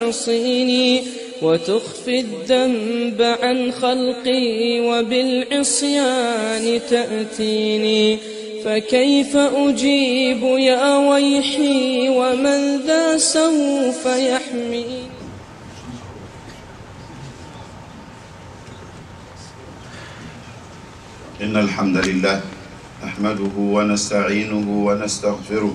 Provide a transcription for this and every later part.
تعصيني وتخفي الذنب عن خلقي وبالعصيان تأتيني. فكيف أجيب يا ويحي ومن ذا سوف يحميني. إن الحمد لله نحمده ونستعينه ونستغفره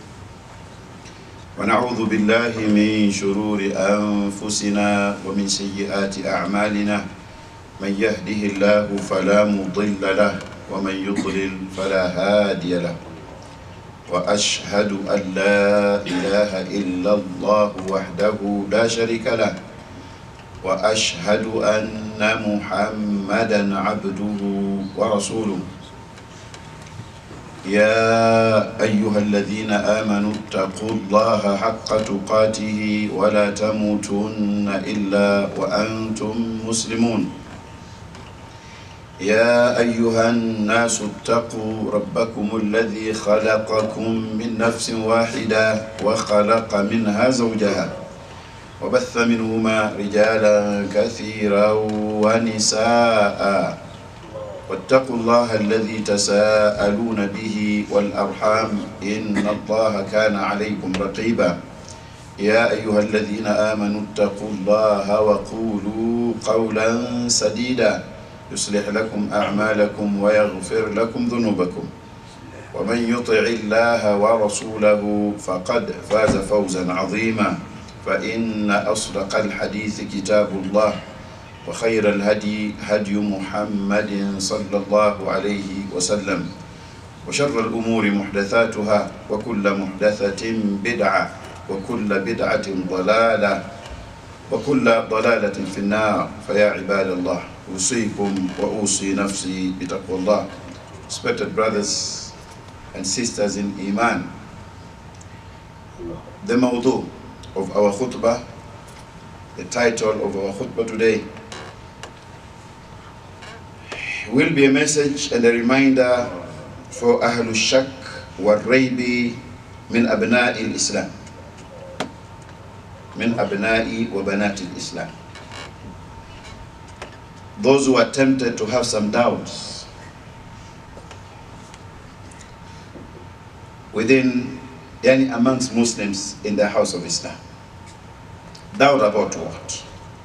ونعوذ بالله من شرور أنفسنا ومن سيئات أعمالنا. من يهده الله فلا مضل له ومن يضلل فلا هادي له. وأشهد أن لا إله إلا الله وحده لا شريك له وأشهد أن محمدا عبده ورسوله. يا أيها الذين آمنوا اتقوا الله حق تقاته ولا تموتن إلا وأنتم مسلمون. يا أيها الناس اتقوا ربكم الذي خلقكم من نفس واحدة وخلق منها زوجها وبث منهما رجالا كثيرا ونساء واتقوا الله الذي تساءلون به والأرحام إن الله كان عليكم رقيبا. يا أيها الذين آمنوا اتقوا الله وقولوا قولا سديدا يصلح لكم أعمالكم ويغفر لكم ذنوبكم ومن يطع الله ورسوله فقد فاز فوزا عظيما. فإن أصدق الحديث كتاب الله وخير الهدي هدي محمد صلى الله عليه وسلم وشر الأمور محدثاتها وكل محدثة بدعة وكل بدعة ضلالة وكل ضلالة في النار. فيا عباد الله أوصيكم وأوصي نفسي بتقوى الله. Respected brothers and sisters in Iman, the mawdu of our khutbah, the title of our khutbah today will be a message and a reminder for Ahlul Shak wal Raybi min Abna'i al-Islam, min Abna'i wa Banati al-Islam. Those who are tempted to have some doubts within, amongst Muslims in the house of Islam. Doubt about what?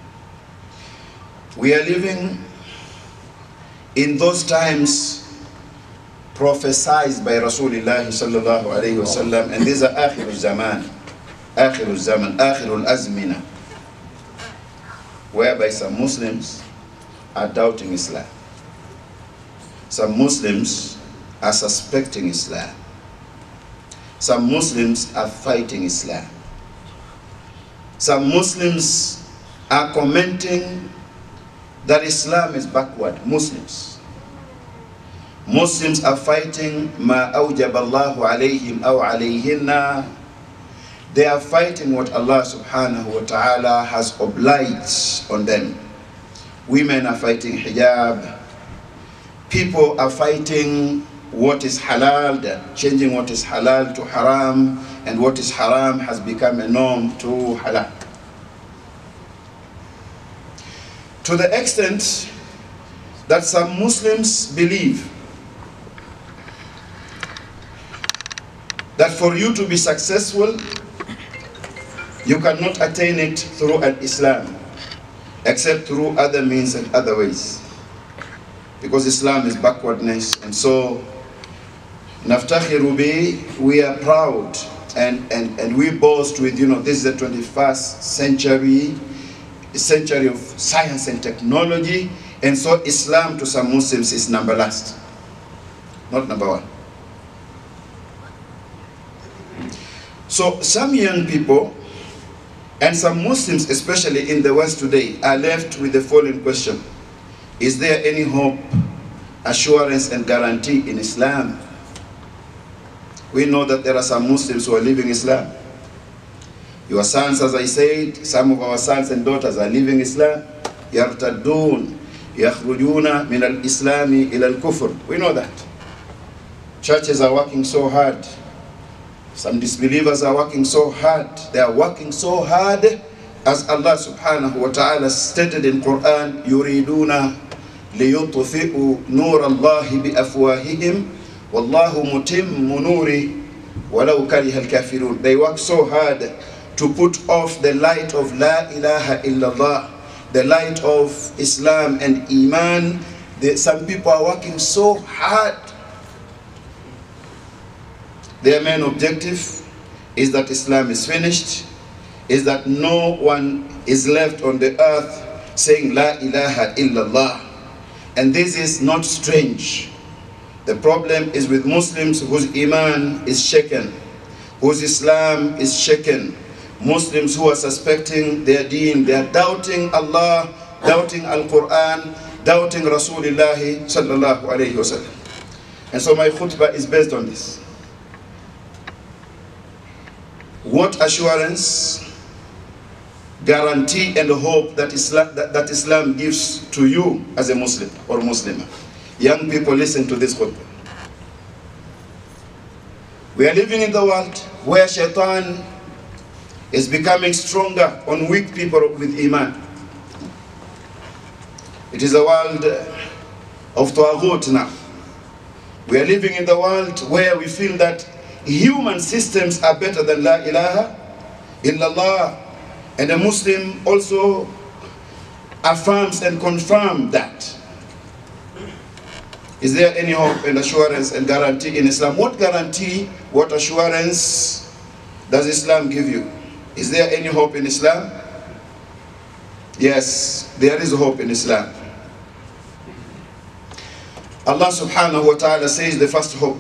We are living in those times prophesied by Rasulullah sallallahu alayhi wa sallam, and these are akhirul zaman, akhirul azmina, whereby some Muslims are doubting Islam. Some Muslims are suspecting Islam. Some Muslims are fighting Islam. Some Muslims are commenting that Islam is backward. Muslims are fighting ma awjaballahu alayhim aw alayhinna. They are fighting what Allah subhanahu wa ta'ala has obliged on them. Women are fighting hijab. People are fighting what is halal, changing what is halal to haram, and what is haram has become a norm to halal. To the extent that some Muslims believe that for you to be successful, you cannot attain it through Islam, except through other means and other ways. Because Islam is backwardness, and so naftakhiru bi, we are proud and we boast with, this is the 21st century, a century of science and technology, and so Islam to some Muslims is number last, not number one. So some young people and some Muslims, especially in the West today, are left with the following question: is there any hope, assurance and guarantee in Islam? We know that there are some Muslims who are leaving Islam. Your sons, as I said, some of our sons and daughters are leaving Islam. يَرْتَدُّونَ يَخْرُجُونَ مِنَ الْإِسْلَامِ إِلَى الْكُفْرِ. We know that. Churches are working so hard. Some disbelievers are working so hard. They are working so hard As Allah subhanahu wa ta'ala stated in Quran, يُرِيدُونَ لِيُطْفِئُوا نُورَ اللَّهِ بِأَفْوَاهِهِمْ وَاللَّهُ مُتِمُّ نُورِهِ وَلَوْ كَرِهَ الْكَافِرُونَ. They work so hard to put off the light of La ilaha illallah, the light of Islam and Iman. Some people are working so hard. Their main objective is that Islam is finished, is that no one is left on the earth saying La ilaha illallah. And this is not strange. The problem is with Muslims whose Iman is shaken, whose Islam is shaken. Muslims who are suspecting their deen, they are doubting Allah, doubting Al-Quran, doubting Rasulullah sallallahu alayhi wa sallam. And so my khutbah is based on this. What assurance, guarantee and hope that Islam gives to you as a Muslim or Muslimah? Young people, listen to this khutbah. We are living in the world where shaitan is becoming stronger on weak people with Iman. It is a world of Taghut now. We are living in the world where we feel that human systems are better than La ilaha illallah. And a Muslim also affirms and confirms that. Is there any hope and assurance and guarantee in Islam? What guarantee, what assurance does Islam give you? Is there any hope in Islam? Yes, there is hope in Islam. Allah subhanahu wa ta'ala says the first hope.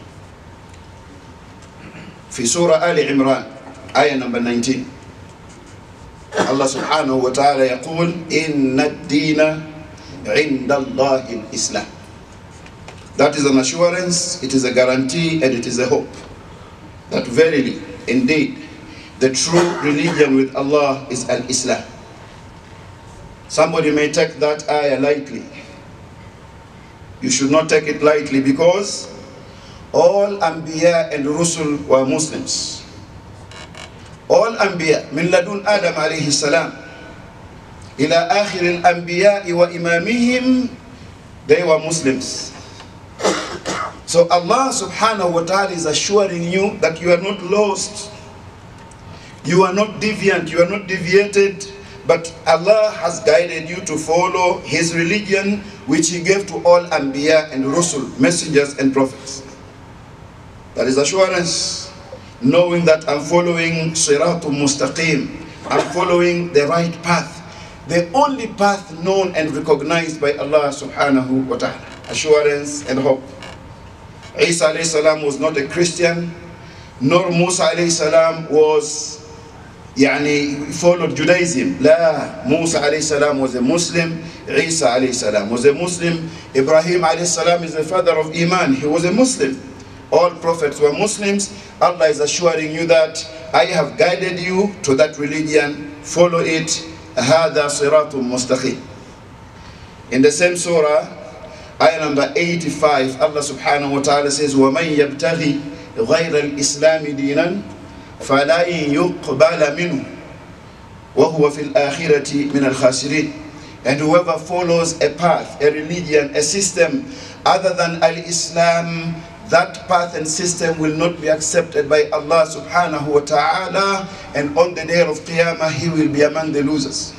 في Surah Ali Imran, ayah number 19. Allah subhanahu wa ta'ala يقول إِنَّ الدِّينَ عِنْدَ اللَّهِ الْإِسْلَامِ. That is an assurance, it is a guarantee, and it is a hope that verily, indeed, the true religion with Allah is Al-Islam. Somebody may take that ayah lightly. You should not take it lightly, because all Anbiya and Rusul were Muslims. All Anbiya, min ladun Adam alayhi salam, ila akhir al-Anbiya wa imamihim, they were Muslims. So Allah subhanahu wa ta'ala is assuring you that you are not lost, you are not deviant, you are not deviated, but Allah has guided you to follow His religion, which He gave to all Anbiya and Rusul, messengers and prophets. That is assurance, knowing that I'm following Siratul Mustaqim, I'm following the right path, the only path known and recognized by Allah subhanahu wa ta'ala. Assurance and hope. Isa alayhi salam was not a Christian, nor Musa alayhi salam was followed Judaism. La, Musa alayhi salam was a Muslim, Isa alayhi salam was a Muslim, Ibrahim alayhi salam is the father of Iman, he was a Muslim. All prophets were Muslims. Allah is assuring you that I have guided you to that religion, follow it. هَذَا صِرَاطٌ مُسْتَقِيمٌ. In the same surah, ayah number 85, Allah subhanahu wa ta'ala says, وَمَنْ يَبْتَغِي غَيْرَ الْإِسْلَامِ دِينًا فَلَا يُقْبَلَ مِنْهُ وَهُوَ فِي الْآخِرَةِ مِنَ الْخَاسِرِينَ. And whoever follows a path, a religion, a system other than Al-Islam, that path and system will not be accepted by Allah subhanahu wa ta'ala, and on the day of Qiyamah he will be among the losers.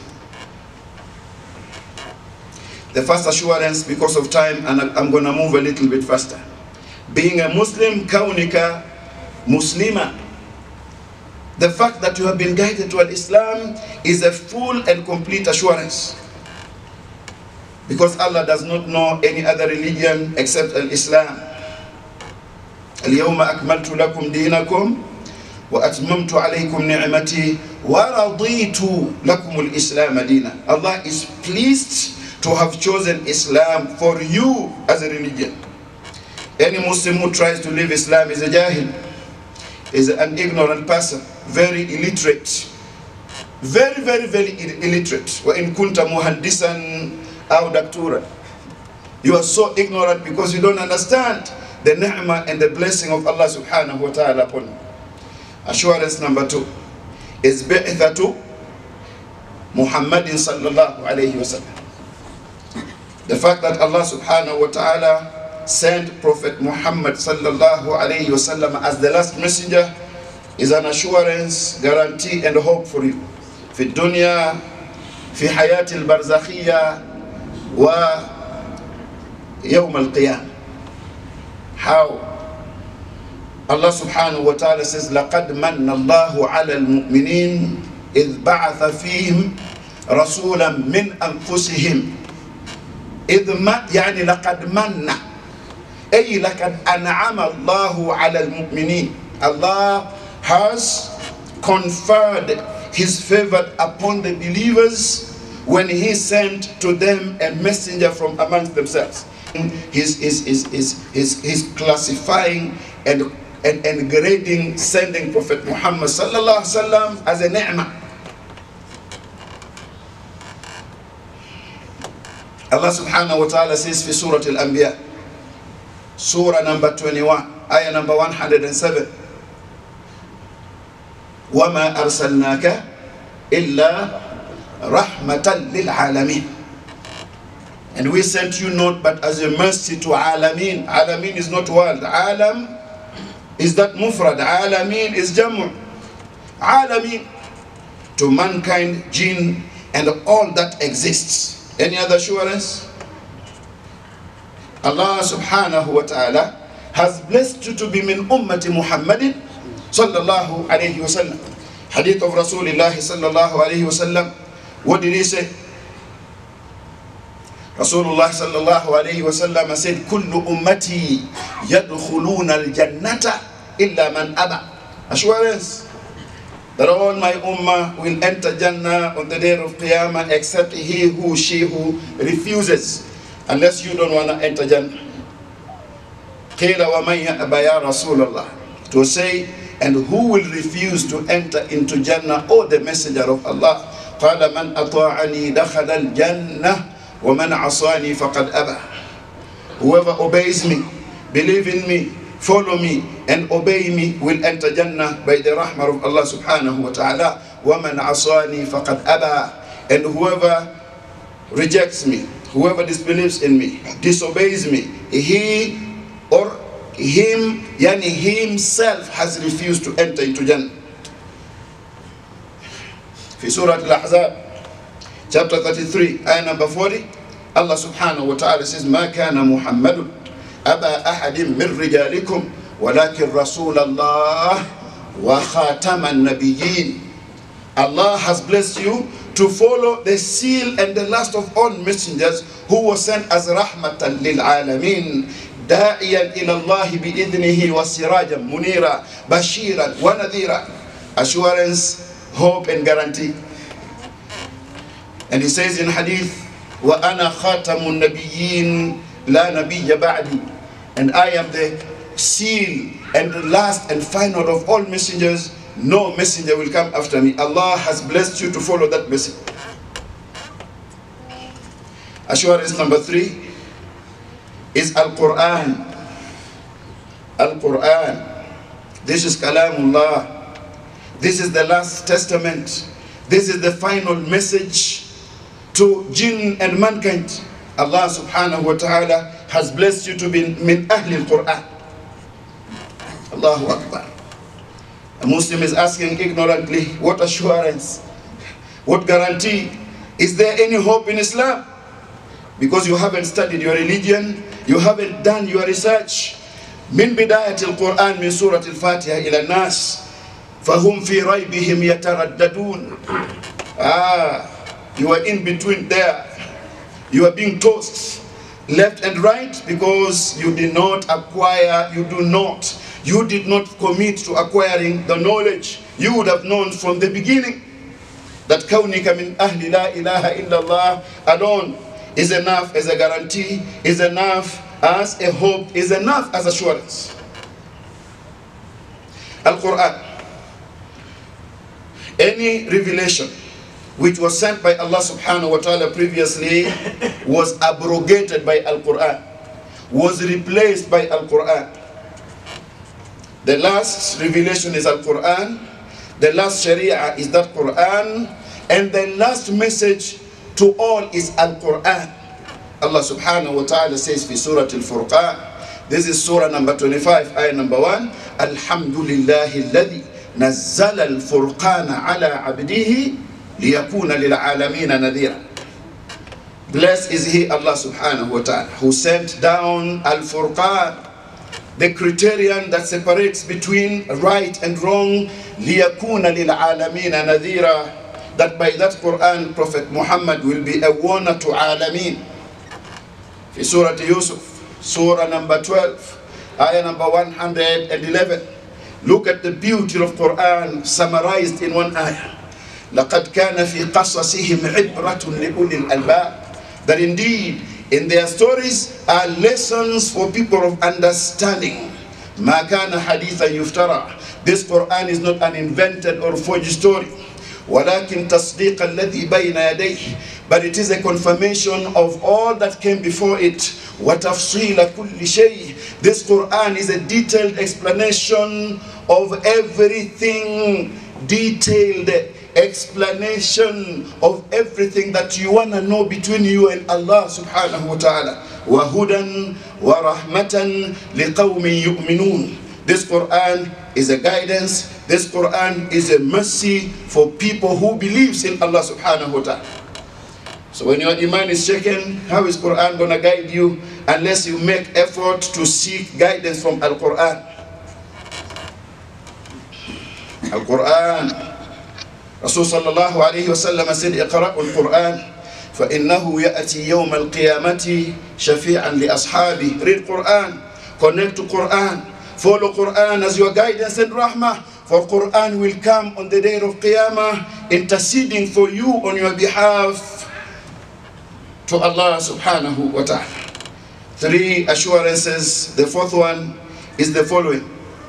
The first assurance, because of time, and I'm going to move a little bit faster. Being a Muslim, kaunika muslima. The fact that you have been guided to Islam is a full and complete assurance. Because Allah does not know any other religion except Al-Islam. اليوم أكملت لكم دينكم وأتممت عليكم نعمتي ورضيت لكم الإسلام دينا. Allah is pleased to have chosen Islam for you as a religion. Any Muslim who tries to live Islam is a jahil, is an ignorant person, very illiterate, very illiterate. وَإِن كُنْتَ مُهَنْدِسًا أَوْ دَكْتُورًا. You are so ignorant because you don't understand the ni'mah and the blessing of Allah subhanahu wa ta'ala upon you. Assurance number 2 is bi'ithatu Muhammadin sallallahu alayhi wa sallam. The fact that Allah subhanahu wa ta'ala sent Prophet Muhammad sallallahu alayhi wa sallam as the last messenger is an assurance, guarantee and hope for you. في الدنيا في حياة البرزخية ويوم القيامة. How? Allah subhanahu wa ta'ala says, لَقَدْ مَنَّ اللَّهُ عَلَى الْمُؤْمِنِينَ إِذْ بَعَثَ فِيهِمْ رَسُولًا مِنْ أَنفُسِهِمْ. يعني لقد من، أي لقد أنعم الله على المؤمنين. Allah has conferred his favor upon the believers when he sent to them a messenger from amongst themselves. He's classifying and grading sending Prophet Muhammad sallallahu alaihi wasallam as a ni'mah. Allah subhanahu wa ta'ala says في Surah Al-Anbiya, Surah number 21, ayah number 107, وَمَا أَرْسَلْنَاكَ إِلَّا رَحْمَةً لِلْعَالَمِينَ. And we sent you not but as a mercy to Alameen. Alameen is not world. Alam is that mufrad. Alameen is jamu. Alameen, to mankind, jinn, and all that exists. Any other assurance? Allah subhanahu wa ta'ala has blessed you to be min ummati Muhammadin sallallahu alayhi wa sallam. Hadith of Rasulullah sallallahu alayhi wa sallam. What did he say? Rasulullah sallallahu alayhi wa sallam said, Kullu ummati yadkhuluna al-jannata illa man aba. Assurance that all my ummah will enter Jannah on the day of Qiyamah except he who, she who refuses. Unless you don't want to enter Jannah. Qila wa man ya'ba ya Rasulullah. To say, and who will refuse to enter into Jannah, O the Messenger of Allah? Qala man ata'ani dakhala al-jannah wa man asani faqad aba. Whoever obeys me, believe in me, follow me and obey me will enter Jannah by the rahmah of Allah subhanahu wa ta'ala. وَمَنْ عَصَانِي فَقَدْ أَبَى. And whoever rejects me, whoever disbelieves in me, disobeys me, he or him, yani himself has refused to enter into Jannah. في سورة الأحزاب chapter 33 ayah number 40, Allah subhanahu wa ta'ala says, مَا كَانَ مُحَمَّدٌ أبا أحد من رجالكم ولكن رسول الله وخاتم النبيين. Allah has blessed you to follow the seal and the last of all messengers who was sent as rahmatan lil alamin, da'iyan ila Allah bi'idnihi wa sirajan munira bashiran wa nadhira. Assurance, hope and guarantee. And he says in hadith, wa ana khatamun nabiyyin La nabiyya ba'di, and I am the seal and the last and final of all messengers. No messenger will come after me. Allah has blessed you to follow that message. Assurance number 3 is Al-Quran. Al-Quran. This is Kalamullah. This is the last testament. This is the final message to jinn and mankind. Allah subhanahu wa ta'ala has blessed you to be min ahli al-Quran. Allahu Akbar. A Muslim is asking ignorantly, what assurance, what guarantee, is there any hope in Islam? Because you haven't studied your religion, you haven't done your research. Min bidayat al-Quran min surah al-Fatiha ila nas, fahum fi raybihim yataraddadun. You are in between there. You are being tossed left and right because you did not acquire, you did not commit to acquiring the knowledge. You would have known from the beginning that kawnika min ahli la ilaha illallah alone is enough as a guarantee, is enough as a hope, is enough as assurance. Al-Quran, any revelation which was sent by Allah subhanahu wa ta'ala previously was abrogated by Al-Quran, was replaced by Al-Quran. The last revelation is Al-Quran. The last Sharia is that Quran. And the last message to all is Al-Quran. Allah subhanahu wa ta'ala says في Surah Al-Furqan, this is Surah number 25, ayah number 1, Alhamdulillahi alladhi nazzala al-furqana ala abdihi liyakuna lil'alamina nadhira. Blessed is He, Allah subhanahu wa ta'ala, who sent down Al-Furqan, the criterion that separates between right and wrong, liyakuna lil'alamina nadhira, that by that Quran, Prophet Muhammad will be a warner to alamin. في Surah Yusuf, Surah number 12, ayah number 111. Look at the beauty of Quran summarized in one ayah. لَقَدْ كَانَ فِي قَصَصِهِمْ عِبْرَةٌ لِأُولِي الْأَلْبَابِ. That indeed, in their stories are lessons for people of understanding. مَا كَانَ حَدِيثًا يُفْتَرَى. This Quran is not an invented or forged story. وَلَكِنْ تَصْدِيقَ الَّذِي بَيْنَ يَدَيْهِ. But it is a confirmation of all that came before it. وَتَفْصِيلَ كُلِّ شَيْءٍ. This Quran is a detailed explanation of everything, detailed explanation of everything that you want to know between you and Allah subhanahu wa ta'ala. وَهُدًى وَرَحْمَةً لِقَوْمٍ يُؤْمِنُونَ. This Quran is a guidance. This Quran is a mercy for people who believes in Allah subhanahu wa ta'ala. So when your iman is shaken, how is Quran going to guide you unless you make effort to seek guidance from Al-Quran? Al-Quran. Rasul sallallahu alayhi wa sallam said, اقرأوا القرآن فإنه يأتي يوم القيامة شفيعا لأصحابه. Read Quran, connect to Quran, follow Quran as your guidance and rahmah. For Quran will come on the day of Qiyamah interceding for you on your behalf to Allah subhanahu wa ta'ala. 3 assurances. The 4th one is the following: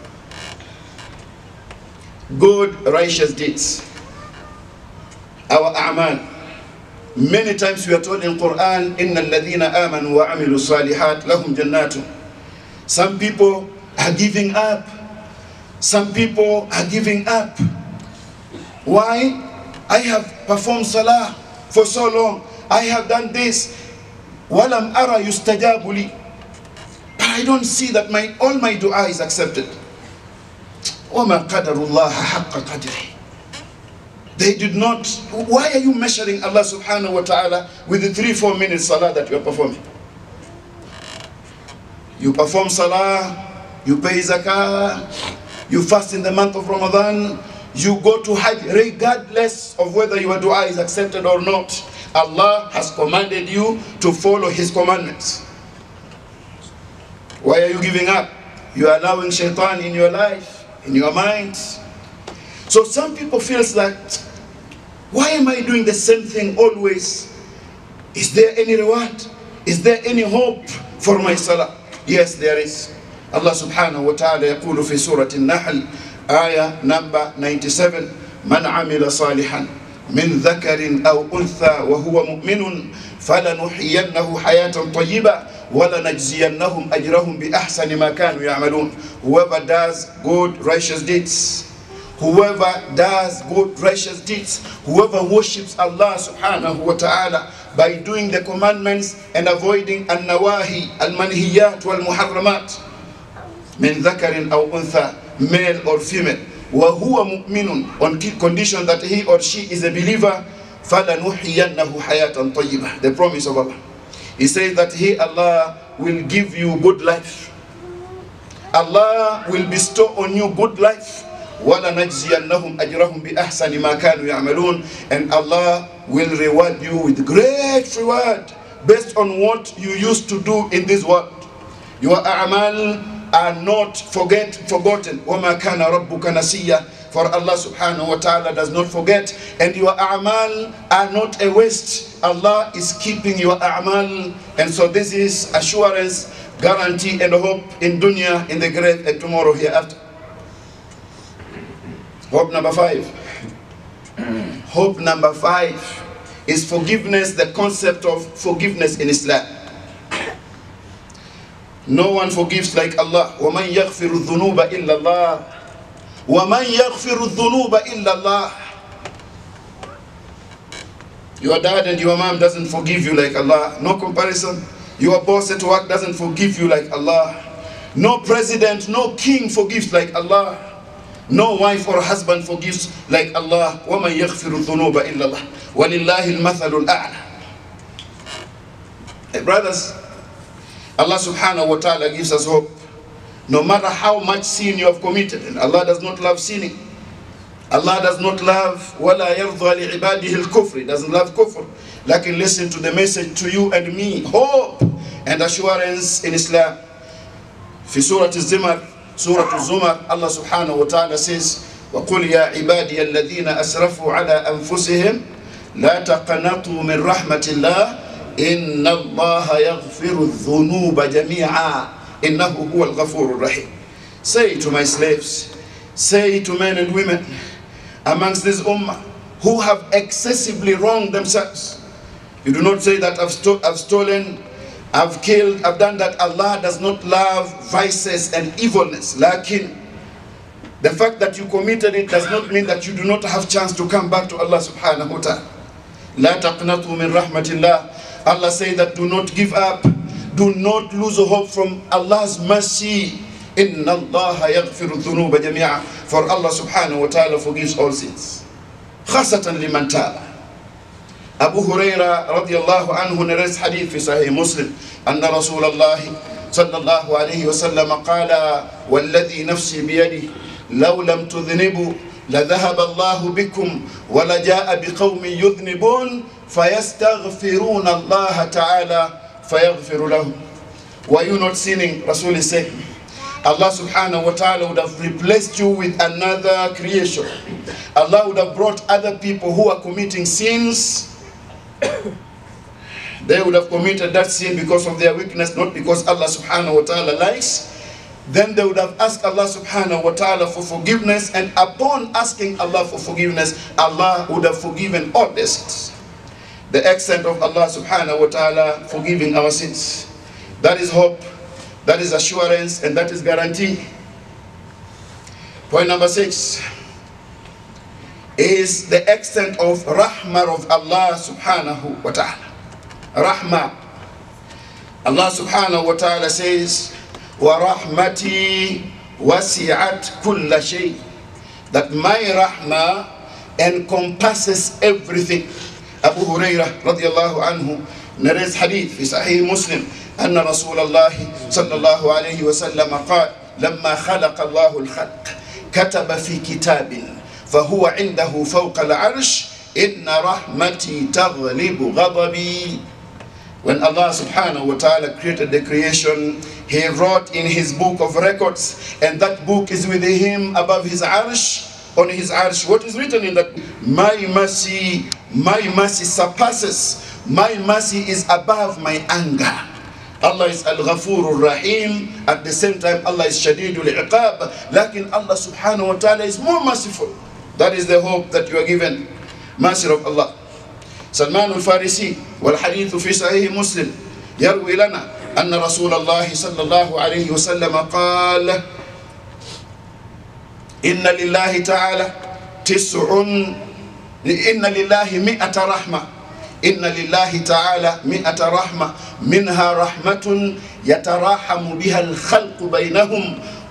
good righteous deeds, our a'mal. Many times we are told in Quran, innal ladhina amanu wa amilu salihat lahum jannatun. Some people are giving up. Some people are giving up. Why? I have performed salah for so long. I have done this. Walam ara yustajabu li. But I don't see that all my dua is accepted. وَمَا قَدَرُ اللَّهَ حَقَّ قَدْرِهِ. They did not. Why are you measuring Allah subhanahu wa ta'ala with the 3-4 minutes salah that you are performing? You perform salah, you pay zakah, you fast in the month of Ramadan, you go to Hajj, regardless of whether your dua is accepted or not. Allah has commanded you to follow His commandments. Why are you giving up? You are allowing shaitan in your life, in your mind. So some people feel like, why am I doing the same thing always? Is there any reward? Is there any hope for my salah? Yes, there is. Allah subhanahu wa ta'ala يقول في سورة النحل آية number 97 من عمل صالحا من ذكر أو أنثى وهو مؤمن فلنحيينه حياة طيبة وَلَنَجْزِيَنَّهُمْ أَجْرَهُمْ بِأَحْسَنِ مَا كَانُوا يَعْمَلُونَ. Whoever does good righteous deeds, whoever does good righteous deeds, whoever worships Allah subhanahu wa ta'ala by doing the commandments and avoiding al-nawahi, al-manhiyat wal-muharramat, min dhakarin aw untha, male or female, wa huwa mu'minun, on condition that he or she is a believer, فَلَنُحْيَنَّهُ حَيَاةً طَيِّبَةً. The promise of Allah. He says that He, Allah, will give you good life. Allah will bestow on you good life. وَلَنَجْزِيَنَّهُمْ أَجْرَهُمْ بِأَحْسَنِ مَا كَانُوا يَعْمَلُونَ. And Allah will reward you with great reward based on what you used to do in this world. Your a'mal are not forgotten. وَمَا كَانَ رَبُّكَ نَسِيًّا. For Allah subhanahu wa ta'ala does not forget, and your a'mal are not a waste. Allah is keeping your a'mal, and so this is assurance, guarantee and hope in dunya, in the grave, and tomorrow hereafter. Hope number 5. Hope number 5 is forgiveness, the concept of forgiveness in Islam. No one forgives like Allah. وَمَنْ يَغْفِرُ الذُّنُوبَ إِلَّا اللَّهِ وَمَنْ يَغْفِرُ الذُّنُوبَ إِلَّا اللَّهِ. Your dad and your mom doesn't forgive you like Allah. No comparison. Your boss at work doesn't forgive you like Allah. No president, no king forgives like Allah. No wife or husband forgives like Allah. وَمَنْ يَغْفِرُ الذُّنُوبَ إِلَّا اللَّهُ وَلِلَّهِ الْمَثَلُ الْأَعْلَى. Hey, brothers, Allah subhanahu wa ta'ala gives us hope. No matter how much sin you have committed, and Allah does not love sinning. Allah does not love وَلَا يَرْضَى لِعِبَادِهِ الْكُفْرِ. He doesn't love kufr. Lakin listen to the message to you and me. Hope and assurance in Islam. في سورة الزمر سورة الزمر Allah subhanahu wa ta'ala says وَقُلْ يَا عِبَادِيَ الَّذِينَ أَسْرَفُوا عَلَىٰ أَنفُسِهِمْ لَا تَقْنَطُوا مِنْ رَحْمَةِ اللَّهِ إِنَّ اللَّهَ يَغْفِرُ الذُّنُوبَ جَمِيعًا إِنَّهُ هُوَ الْغَفُورُ الرَّحِيمُ. Say to my slaves, say to men and women amongst this ummah who have excessively wronged themselves. You do not say that I've stolen, I've killed, I've done that. Allah does not love vices and evilness. Lakin, the fact that you committed it does not mean that you do not have chance to come back to Allah subhanahu wa ta'ala. La taqnatu min rahmatillah. Allah says that do not give up. Do not lose hope from Allah's mercy. Inna Allah yaghfiru dhunuba jami'a. For Allah subhanahu wa ta'ala forgives all sins. Khasatan liman taba. Abu Huraira radiyallahu anhu narrates hadith fi Sahih Muslim. Anna Rasulullah sallallahu alayhi wa sallam qala walladhi nafsi biyadihi law lam tudhnibu لذهب الله بكم ولجاء بقوم يذنبون فيستغفرون الله تعالى فيغفر لهم. Were you not sinning? Rasul is saying, Allah subhanahu wa ta'ala would have replaced you with another creation. Allah would have brought other people who are committing sins. They would have committed that sin because of their weakness, not because Allah subhanahu wa ta'ala likes. Then they would have asked Allah subhanahu wa ta'ala for forgiveness, and upon asking Allah for forgiveness, Allah would have forgiven all their sins. The extent of Allah subhanahu wa ta'ala forgiving our sins. That is hope, that is assurance, and that is guarantee. Point number 6 is the extent of rahmah of Allah subhanahu wa ta'ala. Rahmah. Allah subhanahu wa ta'ala says, وَرَحْمَتِي وَسِعَتْ كُلَّ شَيْءٍ. That my rahmah encompasses everything. Abu Hurairah radiyallahu anhu narrates hadith في صحيح مسلم أن رسول الله صلى الله عليه وسلم قال لما خلق الله الخلق كتب في كتاب فهو عنده فوق العرش إن رحمتي تغلب غضبي. When Allah subhanahu wa ta'ala created the creation, He wrote in His book of records, and that book is with Him above His arsh, on His arsh. What is written in that? My mercy surpasses, my mercy is above my anger. Allah is Al-Ghafur Rahim. At the same time, Allah is Shadidul Iqab. Lakin Allah subhanahu wa ta'ala is more merciful. That is the hope that you are given. Mercy of Allah. سلمان الفارسي والحديث في صحيح مسلم يروي لنا أن رسول الله صلى الله عليه وسلم قال إن لله تعالى إن لله 100 رحمة إن لله تعالى 100 رحمة منها رحمة يتراحم بها الخلق بينهم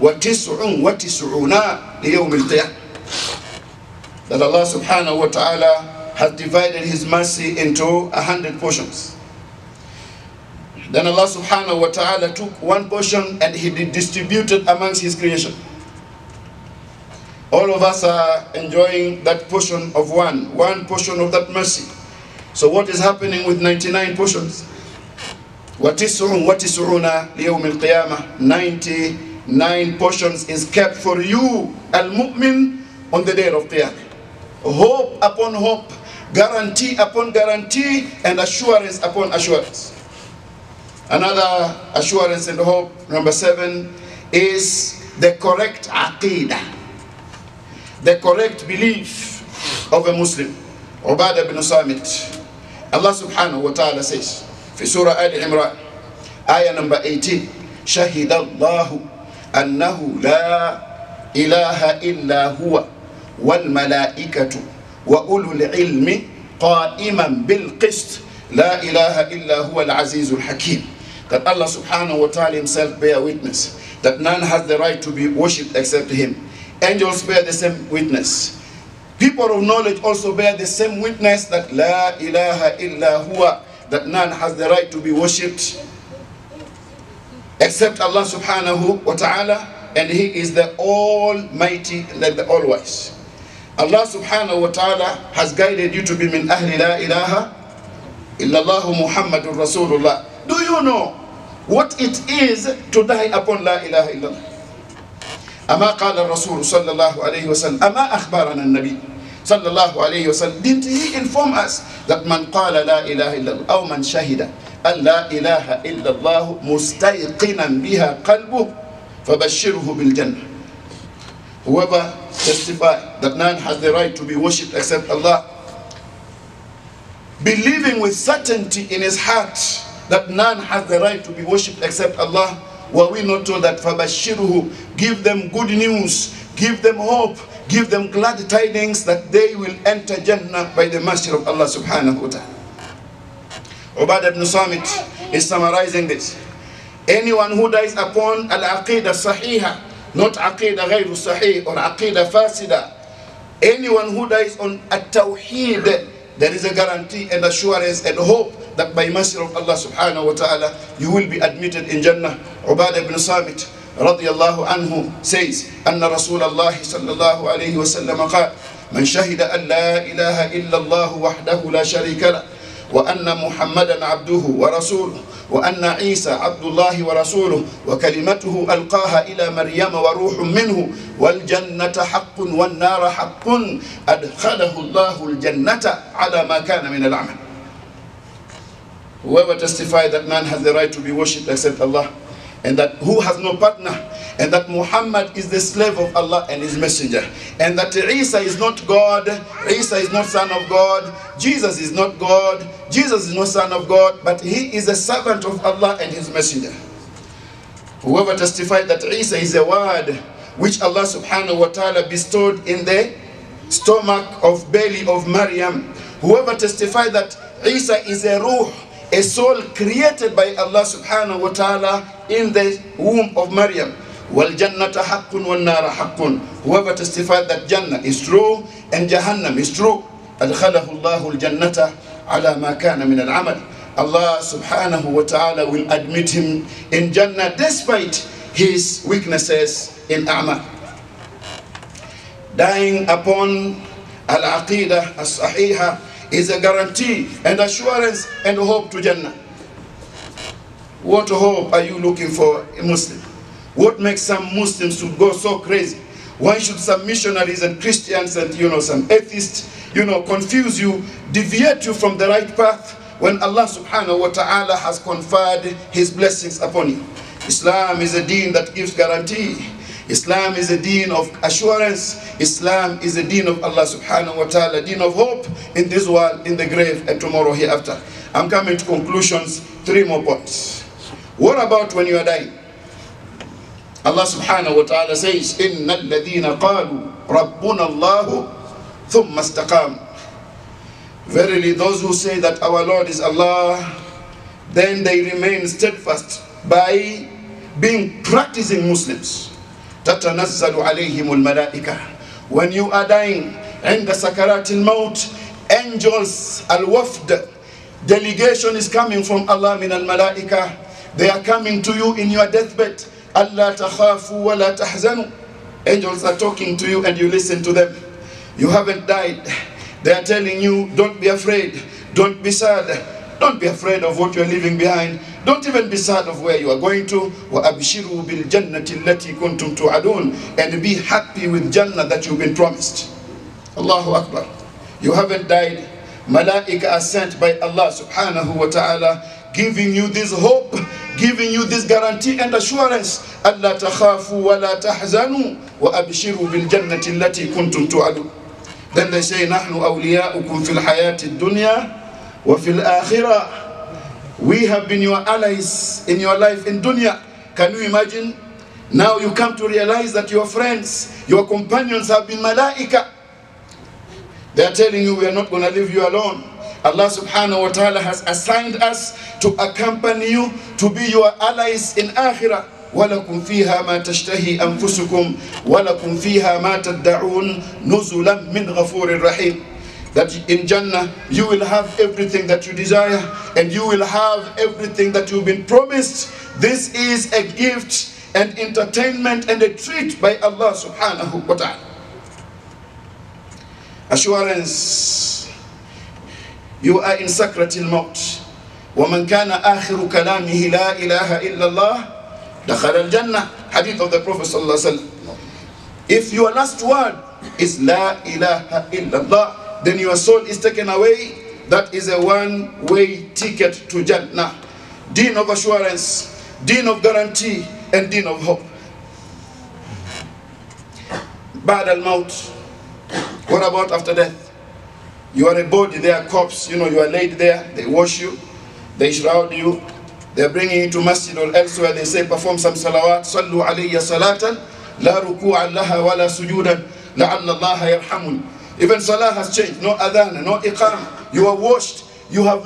99 ليوم القيامة. That Allah subhanahu wa ta'ala has divided His mercy into 100 portions. Then Allah subhanahu wa ta'ala took one portion and He distributed amongst His creation. All of us are enjoying that portion of one portion of that mercy. So what is happening with 99 portions? وَتِسْعٌ وَتِسْعُونَ لِيَوْمِ الْقِيَامَةِ 99 portions is kept for you, al-mu'min, on the day of Qiyamah. Hope upon hope, guarantee upon guarantee, and assurance upon assurance. Another assurance and hope, number 7, is the correct aqeedah, the correct belief of a Muslim. Ubadah bin Samit, Allah subhanahu wa ta'ala says, في Surah Al-Imran, ayah number 18, شهد الله أنه لا إله إلا هو والملائكة وأولو العلم قائما بالقسط لا إله إلا هو العزيز الحكيم. That Allah subhanahu wa ta'ala himself bear witness that none has the right to be worshipped except him. Angels bear the same witness. People of knowledge also bear the same witness that La ilaha illa huwa, that none has the right to be worshipped except Allah subhanahu wa ta'ala, and he is the almighty, like the all-wise. Allah subhanahu wa ta'ala has guided you to be min ahli la ilaha illallahu Muhammadur Rasulullah. Do you know what it is to die upon la ilaha illallah? أما قال الرسول صلى الله عليه وسلم أما أخبرنا النبي صلى الله عليه وسلم, didn't he inform us that man قال لا إله إلا الله أو من شهد أن لا إله إلا الله مستيقنا بها قلبه فبشره بالجنة. Whoever testifies that none has the right to be worshipped except Allah, believing with certainty in his heart that none has the right to be worshipped except Allah, were we not told that فَبَشِّرُهُ, give them good news, give them hope, give them glad tidings that they will enter Jannah by the mercy of Allah subhanahu wa ta'ala. Ubadah ibn Samit is summarizing this. Anyone who dies upon al-aqidah sahiha, not aqidah ghayru sahih or aqidah fasida, anyone who dies on at-tawheed, there is a guarantee and assurance and hope that by mercy of Allah subhanahu wa ta'ala you will be admitted in Jannah. Ubadah ibn Samit radiyallahu anhu says, Anna Rasulullah sallallahu alayhi wa sallam qala, Man shahida an la ilaha illa Allah wahdahu la sharika lah, wa anna Muhammadan abduhu wa rasuluhu, wa anna Isa abdullahi wa rasuluhu, wa kalimatuhu alqaha ila Maryam wa ruhun minhu, wal jannata haqqun wal nara haqqun, adkhalahu Allahu al jannata ala ma kana min al amal. Whoever testifies that none has the right to be worshipped except Allah, and that who has no partner, and that Muhammad is the slave of Allah and his messenger, and that Isa is not God, Isa is not son of God, Jesus is not God, Jesus is not son of God, but he is a servant of Allah and his messenger. Whoever testifies that Isa is a word which Allah subhanahu wa ta'ala bestowed in the stomach of belly of Maryam, whoever testifies that Isa is a ruh, a soul created by Allah subhanahu wa ta'ala in the womb of Maryam, wal jannata haqqun wal nara haqqun, whoever testifies that Jannah is true and Jahannam is true, adkhalahu Allahu al jannata ala ma kana min al amal, Allah subhanahu wa ta'ala will admit him in Jannah despite his weaknesses in a'mal. Dying upon al-aqidah as-sahiha is a guarantee and assurance and hope to Jannah. What hope are you looking for a Muslim? What makes some Muslims to go so crazy? Why should some missionaries and Christians and some atheists confuse you, deviate you from the right path when Allah subhanahu wa ta'ala has conferred his blessings upon you? Islam is a deen that gives guarantee. Islam is a deen of assurance. Islam is a deen of Allah subhanahu wa ta'ala, deen of hope in this world, in the grave, and tomorrow hereafter. I'm coming to conclusions, 3 more points. What about when you are dying? Allah subhanahu wa ta'ala says, إِنَّ الَّذِينَ قَالُوا رَبُّنَا اللَّهُ ثُمَّ اسْتَقَامُوا. Verily those who say that our Lord is Allah, then they remain steadfast by being practicing Muslims. تَتَنَزَّلُ عَلَيْهِمُ الْمَلَائِكَةِ. When you are dying, عند سكرات الموت, angels, al-wafd, delegation is coming from Allah min al-malaika. They are coming to you in your deathbed. أَلَّا تَخَافُوا وَلَا تَحْزَنُوا. Angels are talking to you and you listen to them. You haven't died. They are telling you, don't be afraid, don't be sad, don't be afraid of what you are leaving behind. Don't even be sad of where you are going to. وَأَبْشِرُوا بِالْجَنَّةِ الَّتِي كُنْتُمْ تُوعَدُونَ. And be happy with Jannah that you've been promised. Allahu Akbar. You haven't died. Malaika are sent by Allah subhanahu wa ta'ala, giving you this hope, giving you this guarantee and assurance. أَلَّا تَخَافُوا وَلَا تَحْزَنُوا وَأَبْشِرُوا بِالْجَنَّةِ الَّتِي كُنْتُمْ تُوعَدُونَ. Then they say, نَحْنُ أَوْلِيَاؤُكُمْ فِي الْحَيَاةِ الدُّنْيَا وَفِي الْآخِرَةِ. We have been your allies in your life in dunya. Can you imagine? Now you come to realize that your friends, your companions have been malaika. They are telling you, we are not going to leave you alone. Allah subhanahu wa ta'ala has assigned us to accompany you, to be your allies in akhirah. وَلَكُمْ فِيهَا مَا تَشْتَهِي أَنفُسُكُمْ وَلَكُمْ فِيهَا مَا تَدَّعُونَ نُزُلًا مِّنْ غَفُورٍ رَحِيمٍ. That in Jannah you will have everything that you desire, and you will have everything that you've been promised. This is a gift and entertainment and a treat by Allah subhanahu wa ta'ala. Assurance, you are in sakratil maut. وَمَنْ كَانَ آخِرُ كَلَامِهِ لَا إِلَهَ إِلَّا اللَّهِ دَخَلَ الْجَنَّةِ. Hadith of the Prophet sallallahu alaihi wasallam. If your last word is La ilaha illallah, then your soul is taken away. That is a one-way ticket to Jannah. Deen of assurance, deen of guarantee, and deen of hope. Ba'd al-maut. What about after death? You are a body, they are corpse, you are laid there, they wash you, they shroud you, they are bringing you to masjid or elsewhere, they say perform some salawat, sallu alayya salatan, la ruku'an laha wa la sujudan, la'alla Allah yarhamun. Even salah has changed, no adhan, no iqam. You are washed, you are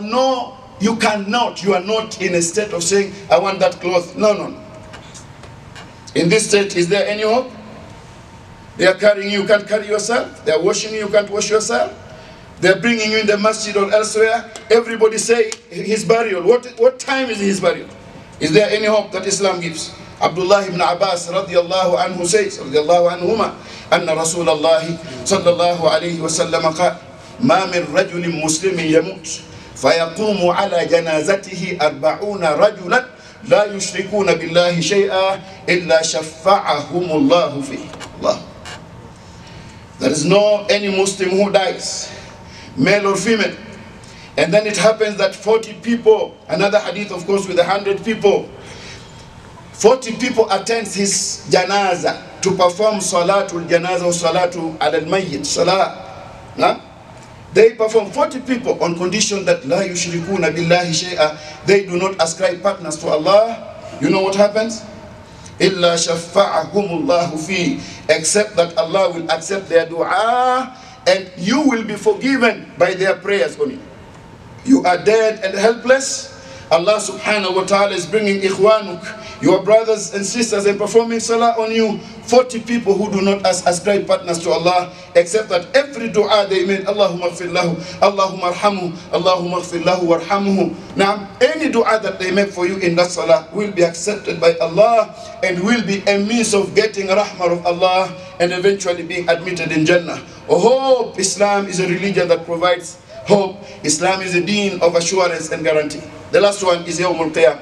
not in a state of saying, I want that cloth. No. In this state, is there any hope? They are carrying you, you can't carry yourself. They are washing you, you can't wash yourself. They are bringing you in the masjid or elsewhere. Everybody say his burial. What time is his burial? Is there any hope that Islam gives? Abdullah ibn Abbas radiyallahu anhu says, radiyallahu anhuma, anna Rasulullah sallallahu alayhi wa sallam qala, ma min rajulin muslimin yamut, fayaqumu ala janazatihi 40 rajulan, la yushrikuna billahi shay'a, illa shaffa'ahumullahu fihi. Allah. There is no any Muslim who dies, male or female, and then it happens that 40 people, another hadith of course with 100 people, 40 people attends his janaza to perform salatul janaza or salatu al-mayyit, salah. They perform 40 people on condition that la yushrikuna billahi shay'a, they do not ascribe partners to Allah. You know what happens? Illa shaffa'ahumullahu fi, except that Allah will accept their dua and you will be forgiven by their prayers only. You are dead and helpless. Allah subhanahu wa ta'ala is bringing ikhwanuk, your brothers and sisters, and performing salah on you. 40 people who do not ascribe partners to Allah, except that every dua they made, Allahumma ighfir lahu, Allahumma arhamhu, Allahumma ighfir lahu warhamhu. Now, any dua that they make for you in that salah will be accepted by Allah and will be a means of getting rahmah of Allah and eventually being admitted in Jannah. Hope. Islam is a religion that provides hope. Islam is a deen of assurance and guarantee. The last one is Yawm al-Qiyamah.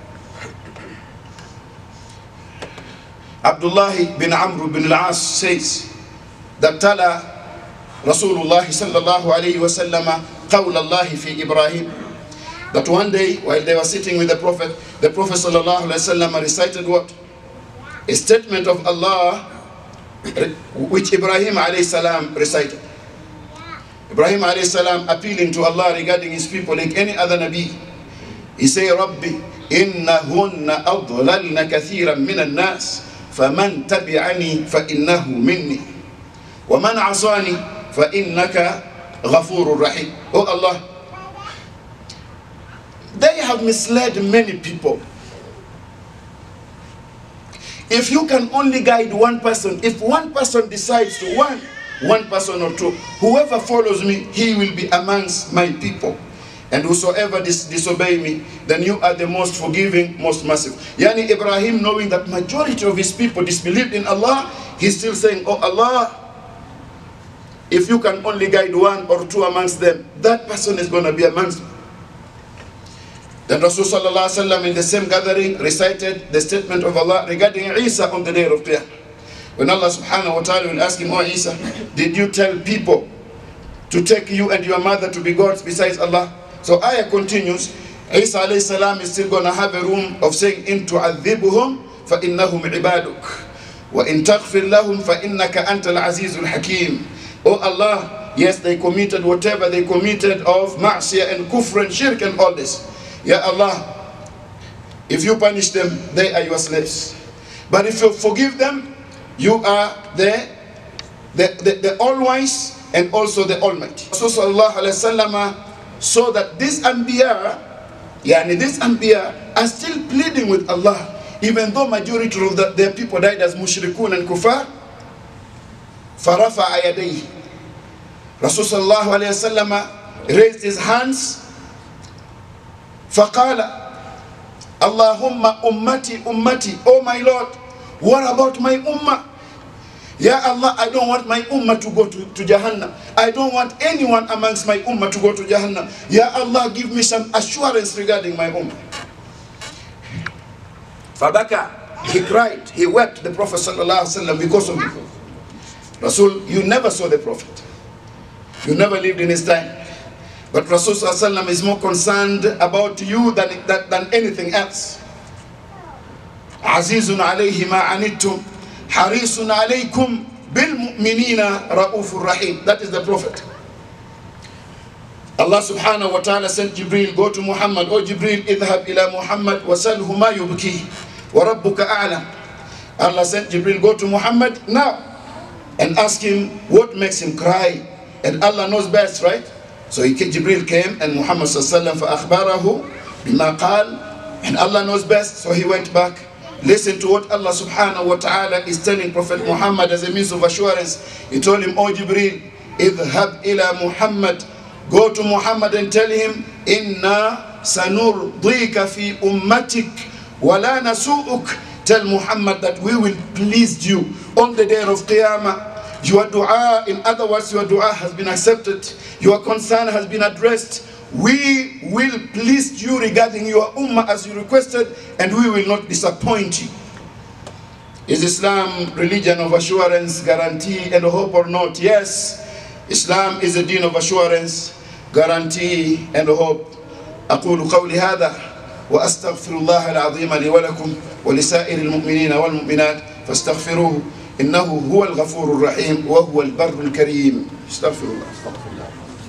Abdullah bin Amr bin al-As says that Tala Rasulullah sallallahu alayhi wa sallam qawla Allah fi Ibrahim, that one day while they were sitting with the Prophet sallallahu alayhi wa sallam recited what? A statement of Allah which Ibrahim alayhi salam recited. Ibrahim alayhi salam appealing to Allah regarding his people like any other Nabi. He say, Rabbi, innahunna adlalna kathiran minan nas, faman tabi'ani fa innahu minni, wa man asani fa innaka ghafurur rahim. Oh Allah, they have misled many people. If you can only guide one person, if one person decides to one person or two, whoever follows me, he will be amongst my people. And whosoever disobey me, then you are the most forgiving, most merciful. Yani Ibrahim, knowing that majority of his people disbelieved in Allah, he's still saying, oh Allah, if you can only guide one or two amongst them, that person is going to be amongst them. Then Rasul sallallahu alaihi wasallam in the same gathering recited the statement of Allah regarding Isa on the day of Qiyamah. When Allah subhanahu wa ta'ala will ask him, oh Isa, did you tell people to take you and your mother to be gods besides Allah? So ayah continues, Isa alayhi salam is still going to have a room of saying, in tu'adhibuhum fa innahum ibaduk, wa in taghfir lahum fa innaka antal azizul hakim. Oh Allah, yes, they committed whatever they committed of ma'siyah and kufr and shirk and all this. Ya Allah, if you punish them, they are your slaves. But if you forgive them, you are the all-wise and also the Almighty. Rasul sallallahu alayhi wa sallam so that these Anbiya are still pleading with Allah, even though majority of their people died as mushrikun and kuffar. فَرَفَعَ يَدَيْهِ, Rasul sallallahu alayhi wa sallam raised his hands. فَقَالَ Allahumma ummati ummati, oh my Lord, what about my ummah? Ya Allah, I don't want my ummah to go to Jahannam. I don't want anyone amongst my ummah to go to Jahannam. Ya Allah, give me some assurance regarding my ummah. Fabaka, he cried, he wept, the Prophet sallallahu alaihi wasallam, because of you. Rasul, you never saw the Prophet. You never lived in his time. But Rasul sallallahu alaihi wasallam is more concerned about you than anything else. Azizun alayhi ma anittum, harisun alaykum bil mu'minina ra'ufur rahim. That is the Prophet. Allah subhanahu wa ta'ala sent Jibreel, go to Muhammad. Oh Jibreel, idhab ila Muhammad wasalhu ma yubki wa rabbuka a'lam. Allah sent Jibreel, go to Muhammad now and ask him what makes him cry. And Allah knows best, right? So Jibreel came and Muhammad sallallahu alaihi wasallam fa'akhbarahu bima qal, and Allah knows best. So he went back. Listen to what Allah subhanahu wa ta'ala is telling Prophet Muhammad as a means of assurance. He told him, oh Jibreel, idhab ila Muhammad, go to Muhammad and tell him, inna sanurdika fi ummatik wala nasu'uk. Tell Muhammad that we will please you on the day of Qiyamah. Your dua, in other words, your dua has been accepted. Your concern has been addressed. We will please you regarding your ummah as you requested, and we will not disappoint you. Is Islam religion of assurance, guarantee, and hope or not? Yes, Islam is a deen of assurance, guarantee, and hope. أقول قولي هذا وأستغفر الله العظيم لي ولكم ولسائر المؤمنين والمؤمنات فاستغفروه إنه هو الغفور الرحيم وهو البر الكريم. استغفر الله. استغفر الله.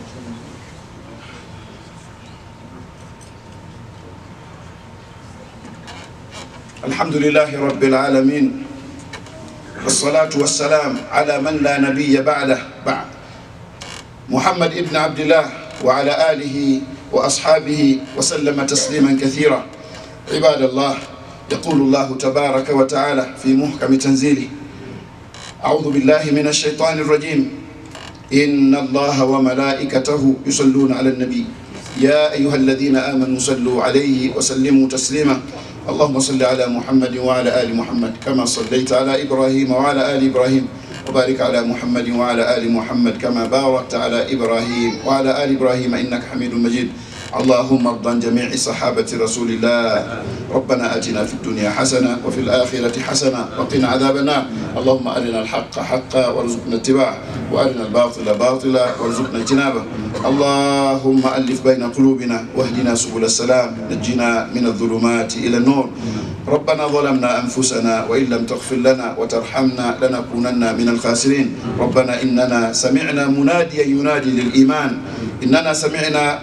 الحمد لله رب العالمين والصلاة والسلام على من لا نبي بعده بعد محمد ابن عبد الله وعلى آله وأصحابه وسلم تسليما كثيرا. عباد الله، يقول الله تبارك وتعالى في محكم تنزيله: أعوذ بالله من الشيطان الرجيم، إن الله وملائكته يصلون على النبي يا أيها الذين آمنوا صلوا عليه وسلموا تسليما. اللهم صل على محمد وعلى آل محمد كما صليت على إبراهيم وعلى آل إبراهيم، وبارك على محمد وعلى آل محمد كما باركت على إبراهيم وعلى آل إبراهيم إنك حميد مجيد. اللهم ارض عن جميع صحابة رسول الله. ربنا آتنا في الدنيا حسنة وفي الآخرة حسنة وقنا عذاب النار. اللهم أرنا الحق حقا وارزقنا اتباعه، وأرنا الباطل باطلا وارزقنا اجتنابه. اللهم ألف بين قلوبنا واهدنا سبل السلام، نجنا من الظلمات إلى النور. ربنا ظلمنا أنفسنا وإن لم تغفر لنا وترحمنا لنكونن من الخاسرين. ربنا إننا سمعنا مناديا ينادي للإيمان، إننا سمعنا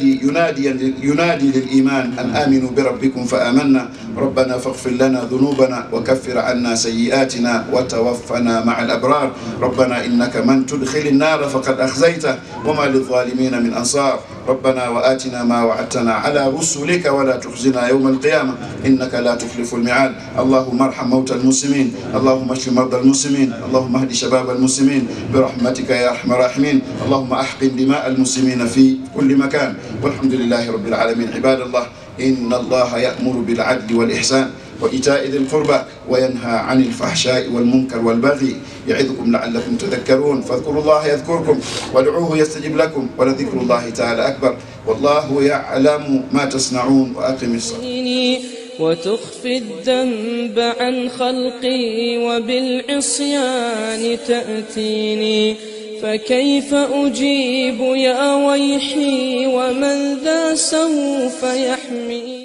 ينادي للإيمان أن آمنوا بربكم فآمنا. ربنا فاغفر لنا ذنوبنا وكفر عنا سيئاتنا وتوفنا مع الأبرار. ربنا إنك من تدخل النار فقد أخزيته وما للظالمين من أنصار. ربنا وآتنا ما وعدتنا على رسلك ولا تخزنا يوم القيامة إنك لا تخلف الميعاد. اللهم ارحم موتى المسلمين، اللهم اشف مرضى المسلمين، اللهم اهد شباب المسلمين برحمتك يا أرحم الراحمين. اللهم احقن دماء المسلمين في كل مكان، والحمد لله رب العالمين. عباد الله، إن الله يأمر بالعدل والإحسان وإيتاء ذي القربى وينهى عن الفحشاء والمنكر والبغي يعظكم لعلكم تذكرون. فاذكروا الله يذكركم وادعوه يستجب لكم ولذكر الله تعالى أكبر والله يعلم ما تصنعون. وأقم الصلاة وتخفي الذنب عن خلقي وبالعصيان تأتيني، فكيف أجيب يا ويحي ومن ذا سوف يحمي.